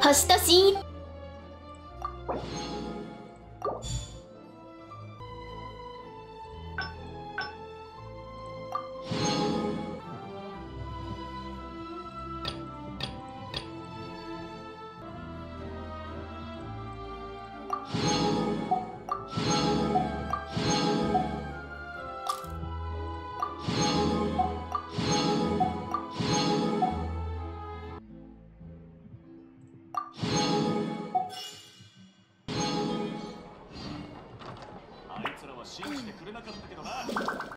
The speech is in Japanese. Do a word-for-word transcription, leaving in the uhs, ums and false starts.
星としあいつらは信じてくれなかったけどな。